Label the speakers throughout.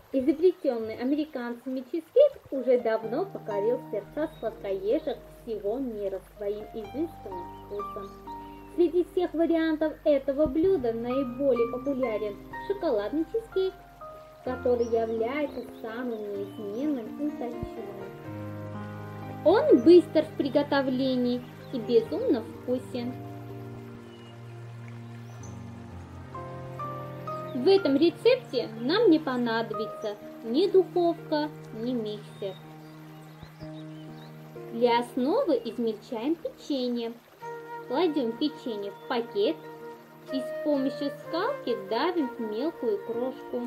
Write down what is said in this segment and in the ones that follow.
Speaker 1: Изобретенный американцами чизкейк уже давно покорил сердца сладкоежек всего мира своим изысканным вкусом. Среди всех вариантов этого блюда наиболее популярен шоколадный чизкейк, который является самым неизменным и утонченным. Он быстр в приготовлении и безумно вкусен. В этом рецепте нам не понадобится ни духовка, ни миксер. Для основы измельчаем печенье. Кладем печенье в пакет и с помощью скалки давим в мелкую крошку.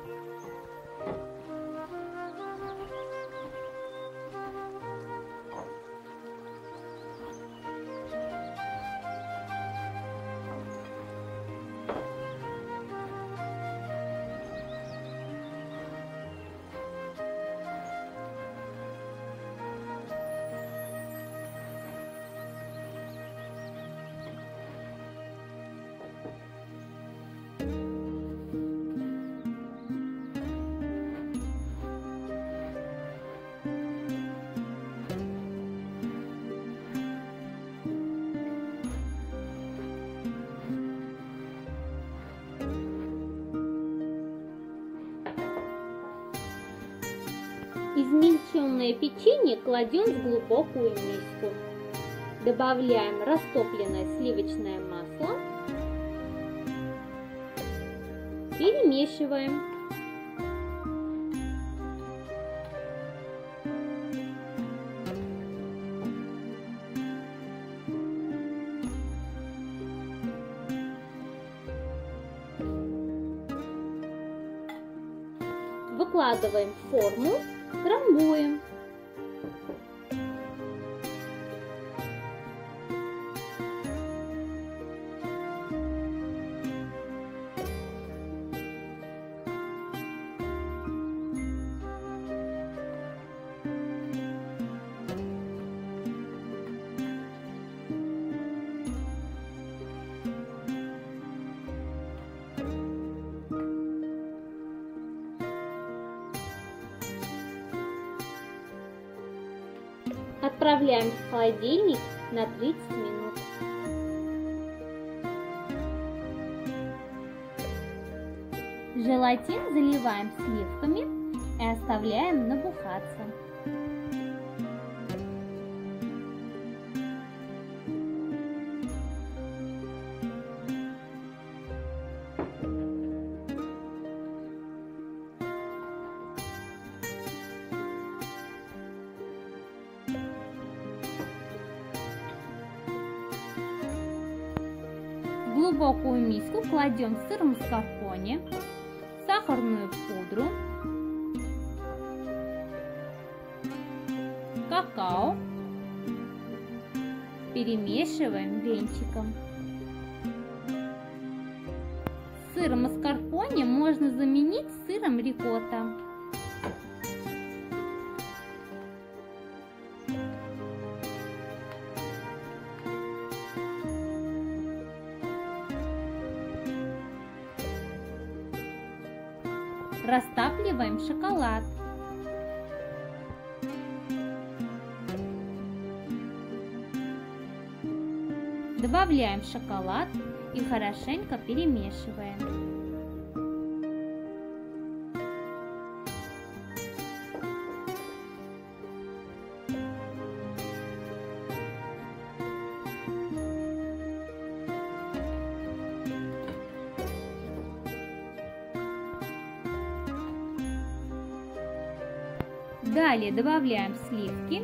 Speaker 1: Измельченное печенье кладем в глубокую миску. Добавляем растопленное сливочное масло. Перемешиваем. Выкладываем в форму, трамбуем. Отправляем в холодильник на 30 минут. Желатин заливаем сливками и оставляем набухаться. В глубокую миску кладем сыр маскарпоне, сахарную пудру, какао, перемешиваем венчиком. Сыр маскарпоне можно заменить сыром рикотта. Растапливаем шоколад. Добавляем шоколад и хорошенько перемешиваем. Далее добавляем сливки.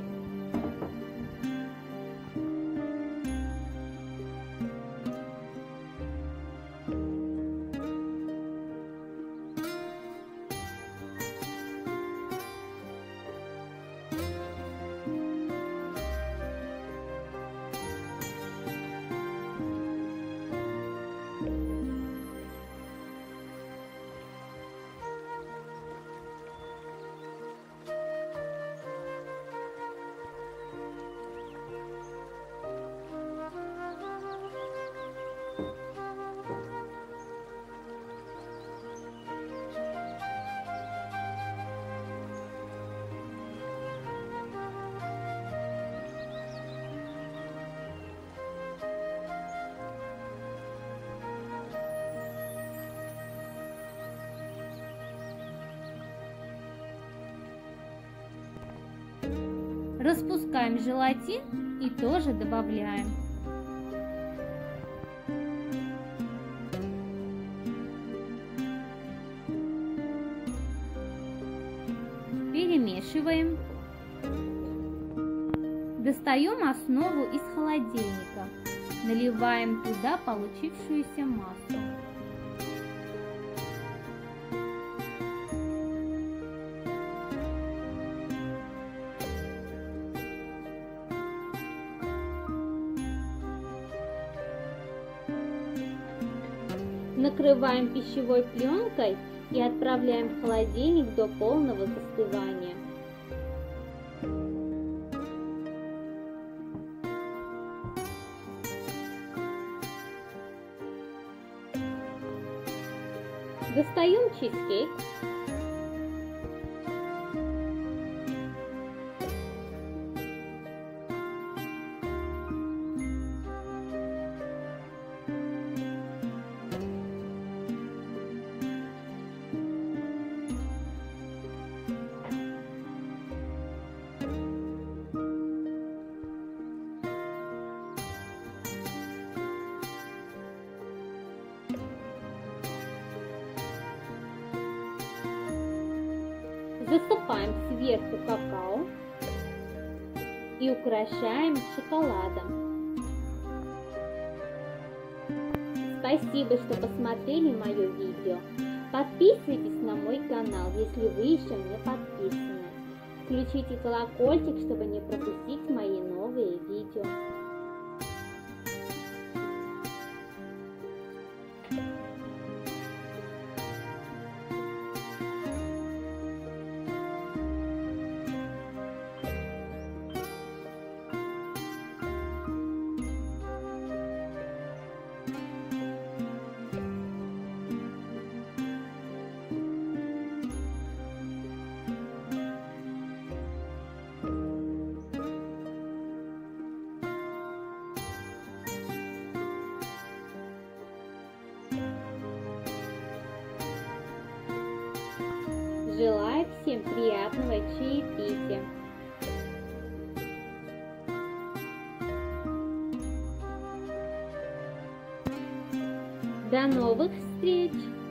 Speaker 1: Распускаем желатин и тоже добавляем. Перемешиваем. Достаем основу из холодильника. Наливаем туда получившуюся массу. Накрываем пищевой пленкой и отправляем в холодильник до полного застывания. Достаем чизкейк. Засыпаем сверху какао и украшаем шоколадом. Спасибо, что посмотрели мое видео. Подписывайтесь на мой канал, если вы еще не подписаны. Включите колокольчик, чтобы не пропустить мои новые видео. Желаю всем приятного чаепития. До новых встреч!